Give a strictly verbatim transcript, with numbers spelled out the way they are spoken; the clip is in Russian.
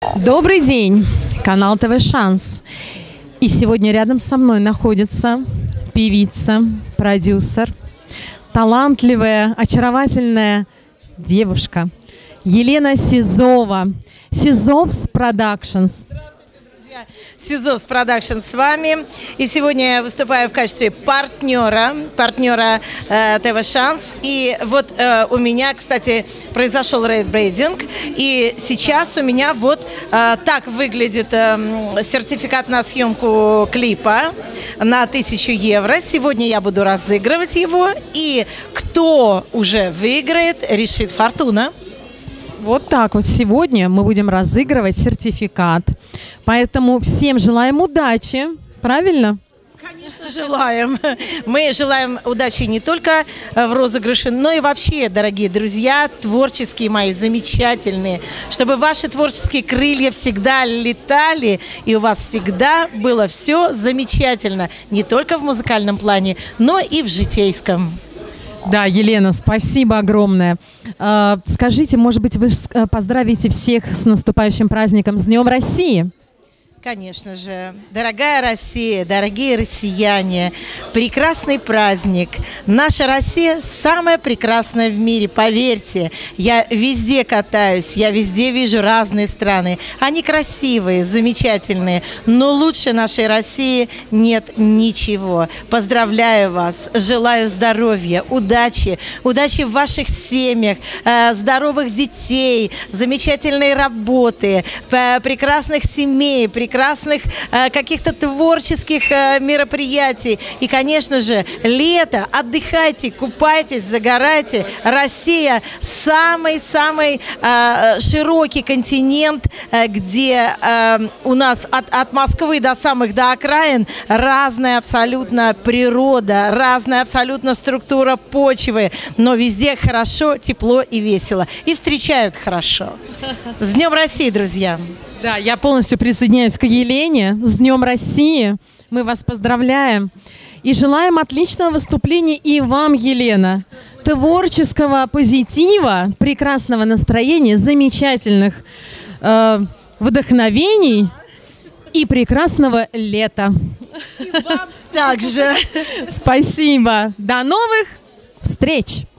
Добрый день, канал ТВ Шанс. И сегодня рядом со мной находится певица, продюсер, талантливая, очаровательная девушка Елена Сизова. Сизовс Продакшнс. Сизовс Продакшн с вами. И сегодня я выступаю в качестве партнера, партнера э, ТВ Шанс. И вот э, у меня, кстати, произошел рейдбрейдинг. И сейчас у меня вот э, так выглядит э, сертификат на съемку клипа на тысячу евро. Сегодня я буду разыгрывать его. И кто уже выиграет, решит фортуна. Вот так вот сегодня мы будем разыгрывать сертификат. Поэтому всем желаем удачи. Правильно? Конечно, желаем. Мы желаем удачи не только в розыгрыше, но и вообще, дорогие друзья, творческие мои, замечательные. Чтобы ваши творческие крылья всегда летали, и у вас всегда было все замечательно. Не только в музыкальном плане, но и в житейском. Да, Елена, спасибо огромное. Скажите, может быть, вы поздравите всех с наступающим праздником, с Днем России? Конечно же. Дорогая Россия, дорогие россияне, прекрасный праздник. Наша Россия самая прекрасная в мире, поверьте. Я везде катаюсь, я везде вижу разные страны. Они красивые, замечательные, но лучше нашей России нет ничего. Поздравляю вас, желаю здоровья, удачи, удачи в ваших семьях, здоровых детей, замечательной работы, прекрасных семей, прекрасных прекрасных э, каких-то творческих э, мероприятий. И, конечно же, лето, отдыхайте, купайтесь, загорайте. Россия самый-самый э, широкий континент, э, где э, у нас от, от Москвы до самых до окраин разная абсолютно природа, разная абсолютно структура почвы, но везде хорошо, тепло и весело. И встречают хорошо. С Днем России, друзья! Да, я полностью присоединяюсь к Елене. С Днем России! Мы вас поздравляем. И желаем отличного выступления и вам, Елена. Творческого позитива, прекрасного настроения, замечательных э, вдохновений и прекрасного лета. И вам также. Спасибо. До новых встреч!